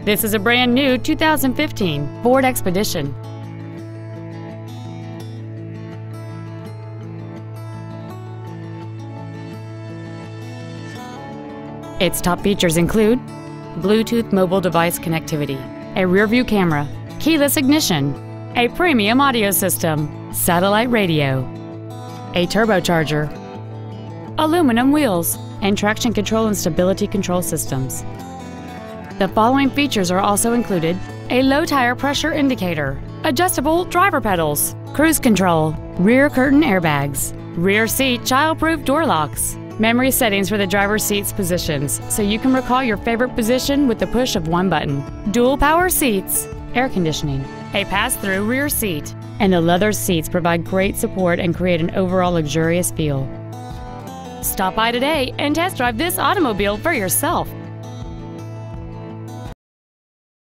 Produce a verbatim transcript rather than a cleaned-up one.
This is a brand new two thousand fifteen Ford Expedition. Its top features include Bluetooth mobile device connectivity, a rear-view camera, keyless ignition, a premium audio system, satellite radio, a turbocharger, aluminum wheels, and traction control and stability control systems. The following features are also included: a low tire pressure indicator, adjustable driver pedals, cruise control, rear curtain airbags, rear seat child-proof door locks, memory settings for the driver's seat's positions so you can recall your favorite position with the push of one button, dual power seats, air conditioning, a pass-through rear seat, and the leather seats provide great support and create an overall luxurious feel. Stop by today and test drive this automobile for yourself.